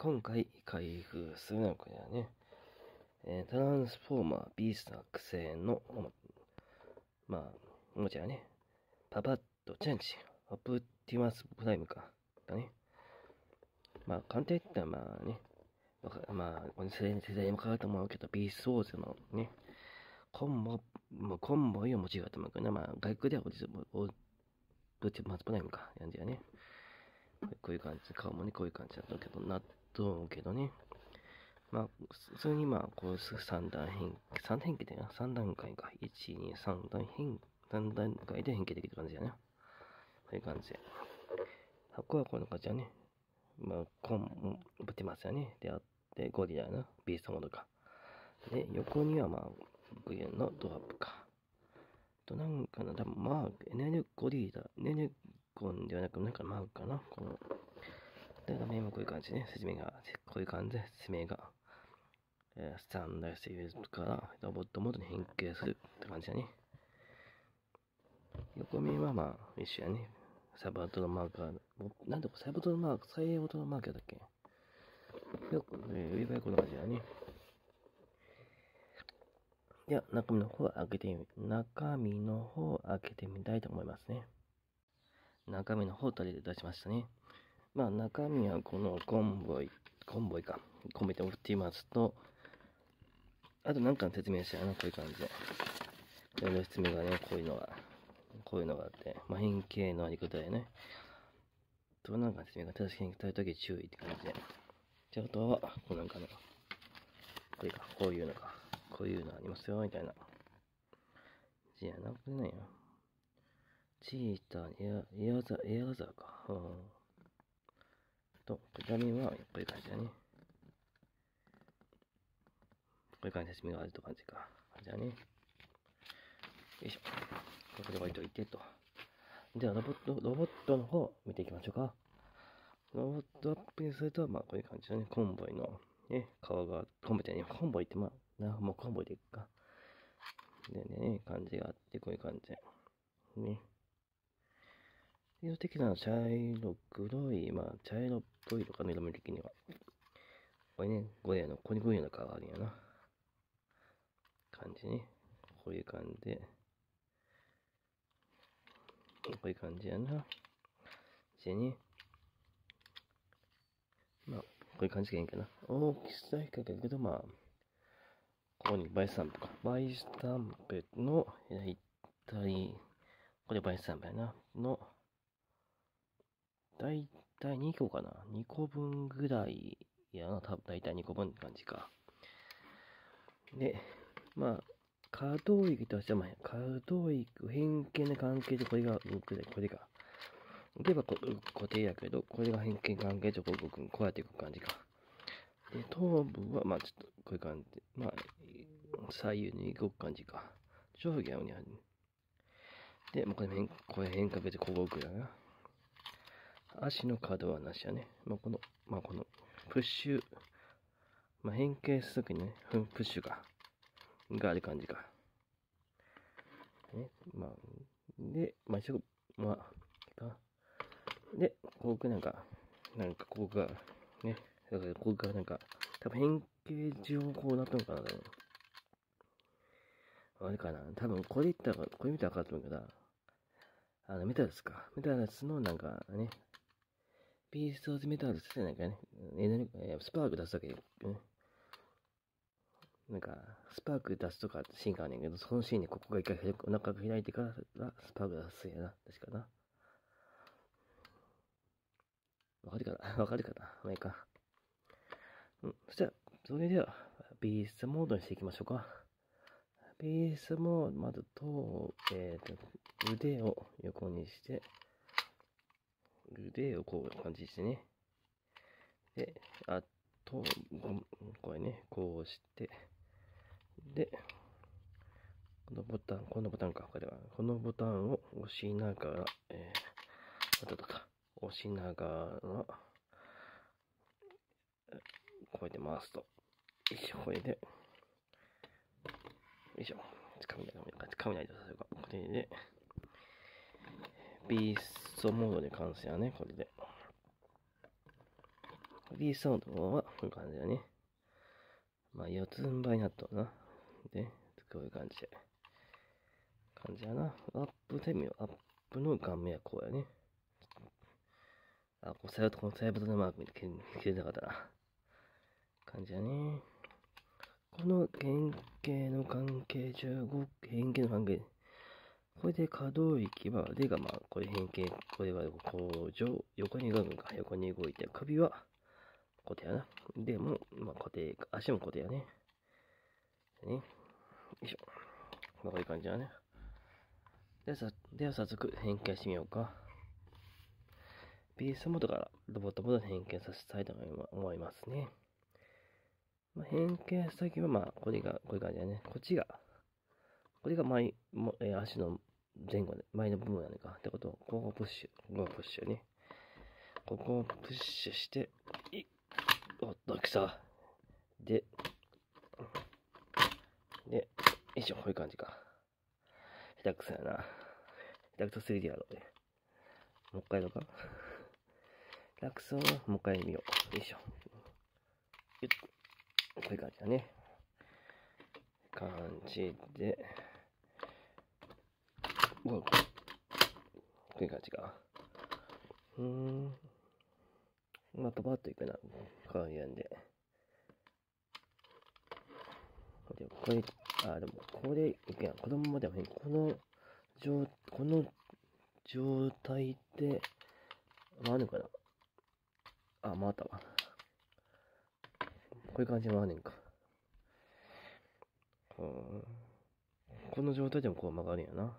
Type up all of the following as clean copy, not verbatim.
今回開封するのはこれだね。トランスフォーマービースター育成のおもちゃね。パパッとチェンジ。オプティマスプライムか。だね。簡単に言ったらこの世代も変わると思うけど、ビーストウォーズのね、コンボイをモチーフだと思うけどね。外国ではオプティマスプライムか。やんじゃね。こういう感じ、顔もね、こういう感じだったけど、ね。普通にこう3段階でな、3段階か。1、2、3段階で変形できる感じだね。こういう感じで。箱はこんな感じだね。ぶってますよね。であって、ゴリラのビーストモードか。で、横にはグリーンのドアップか。多分エネルゴリラ、エネルゴンではなく、マークかな。で、画面もこういう感じね。こういう感じで説明が。スタンダードユーズからロボットモードに変形するって感じだね。横面は一緒やね。サブアトのマーカー。なんでサイボトのマーカーだっけ。上がこんな感じだね。では、中身の方を開けてみたいと思いますね。中身の方を取り出しましたね。中身はこのコンボイか。コンボイとオプティマスと、あとの説明したよな、こういう感じで。これの説明がね、こういうのがあって、変形のあり方でね。説明が正しく変形されるとき注意って感じで。じゃあ、あとは、こういうのありますよ、みたいな。じゃあ、これなんや。チーター、エアラザーか。画面はこういう感じだね。こういう感じで説明があると感じか。じゃあね。よいしょ。ここで置いといてと。では、ロボットの方、見ていきましょうか。ロボットアップにすると、こういう感じだね。コンボイの、ね、顔が、コンボイってね、コンボイってもうコンボイでいくか。でね、感じがあって、こういう感じで。ね。色的な茶色っぽいとかね、色味的には。これね、ここにゴリラの顔あるんやな。感じね。こういう感じで。こういう感じやな。でね。こういう感じがいいんかな。大きさ比較だけど、ここにバイスタンプか。バイスタンプの、これバイスタンプやな。だいたい2個かな。2個分ぐらいやな。だいたい2個分って感じか。で、可動域としては、可動域、変形の関係でこれが動くで、これが。例えば固定やけど、これが変形関係でこうやっていく感じか。で、頭部は、ちょっとこういう感じで、左右に動く感じか。上下にある。で、これ変化でこう動くやな。足の可動はなしやね。このプッシュ、変形するときにね、プッシュがある感じか。ね、で、で、ここここが、ね、だからここが多分変形上こうなったのかな、あれかな、多分これ見たら分かると思うけど、メタルスか。メタルスのね、ピーストズメタルスってスパーク出すだけで、ね。スパーク出すとかシーンがあるんやけど、そのシーンにここが一回お腹が開いてからスパーク出すんやな。確かな。わかるかなまあいいか。それでは、ビーストモードにしていきましょうか。ビーストモード、まず腕を横にして、腕をこういう感じしてね。で、あと、これね、こうして、で、このボタンか、これは。このボタンを押しながら、押しながら、こうやって回すと。よいしょ、これで、よいしょ、つかみないとさせるか。これで、ビーストモードで完成やね、これで。 B サウンドはこういう感じだね。まあ、四つん這いになっとるな。で、こういう感じで。感じやな。アップで見よう。アップの画面はこうやね。あ、このサイボトのマークに切れなかったな。感じやね。この変形の関係15、変形の関係。これで可動域は、でがまあ、これ変形、これはこう横に動くか、横に動いて、首は固定やな。でも、まあ固定、足も固定やね。ね。よいしょ。まあこういう感じだね。では早速変形してみようか。ビーストモードからロボットモードに変形させたいと思いますね。まあ、変形先はまあ、これが、こういう感じだね。これが足の前後で、前の部分なのか。ってことを、ここをプッシュね。ここをプッシュして、おっと、来た。で、よいしょ、こういう感じか。下手くそやな。下手くそすぎるやろ、ね。もう一回やろうか。下手くそをもう一回見よう。よいしょ。こういう感じだね。感じで、こういう感じか。まあ、パパッといくな。こういうんで。でも、これ、いけん。子供までもいい。この状態で、回るのかなあ、回ったわ。こういう感じで回るねんか。この状態でもこう曲がるんやな。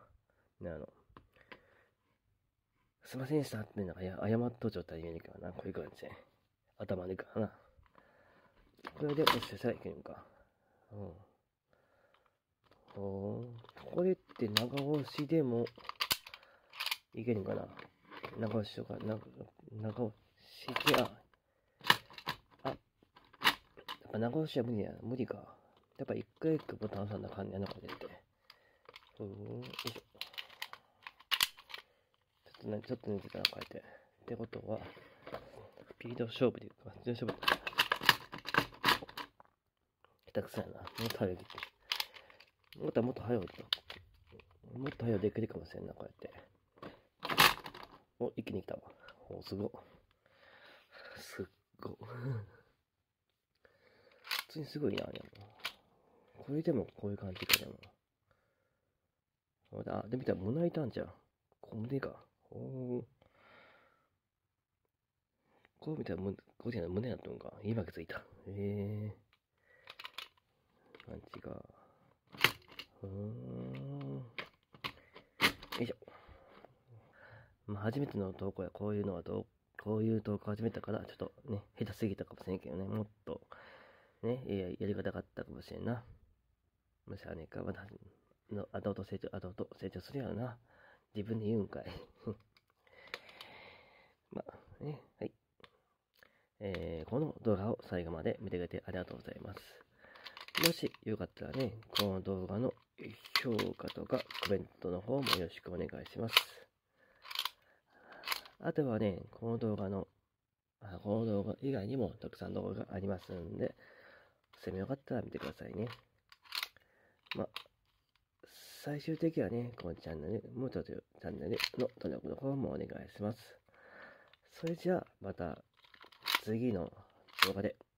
すいませんでしたってなんか謝っと状態で言えねえからな。こういう感じで。頭でからな。これで押してさえいけるんか。これって長押しでもいけるんかな。長押しとか、長押しで、やっぱ長押しは無理か。やっぱ一回一回ボタン押さんな感じやな、これって。よいしょ。ちょっと抜けたら変えて。ってことは、スピード勝負でいくか。スピード勝負。下手くそやな。もっと早くできる。もっと早くできるかもしれんな、こうやって。お、一気に来たわ。お、すご。すっご。普通にすごいな、でも。これでもこういう感じか、でも。で、見たら胸板んじゃん。胸か。こう見たらこうじゃない胸やったのか。今気づいた。感じが。よいしょ。まあ、初めての投稿やこういう投稿始めたから、ちょっとね、下手すぎたかもしれんけどね、もっと、ね、やり方があったかもしれんな。もしあねえか、まだ、後々成長するやろな。自分で言うんかい。まあ、ね、はい。この動画を最後まで見てくれてありがとうございます。もしよかったらね、この動画の評価とかコメントの方もよろしくお願いします。あとはね、この動画以外にもたくさん動画がありますんで、それもよかったら見てくださいね。まあ、最終的にはね、このチャンネルの登録の方もお願いします。それじゃあ、また次の動画で